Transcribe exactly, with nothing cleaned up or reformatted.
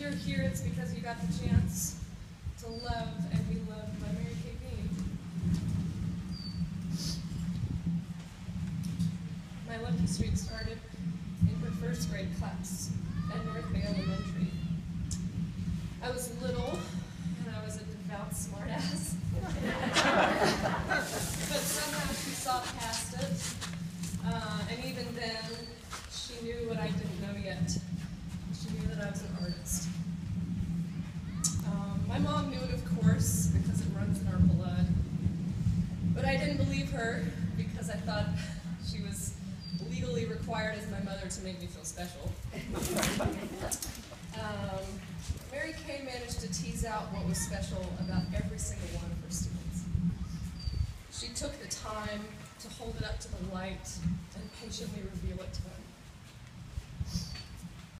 you're here, it's because you got the chance to love and be loved by Mary Kay Bean. My lucky streak started in her first grade class at North Bay Elementary. I was little, and I was a devout smartass. But somehow she saw past it, uh, and even then, she knew what I didn't know yet. She knew that I was an artist. Um, my mom knew it, of course, because it runs in our blood. But I didn't believe her because I thought she was legally required as my mother to make me feel special. um, Mary Kay managed to tease out what was special about every single one of her students. She took the time to hold it up to the light and patiently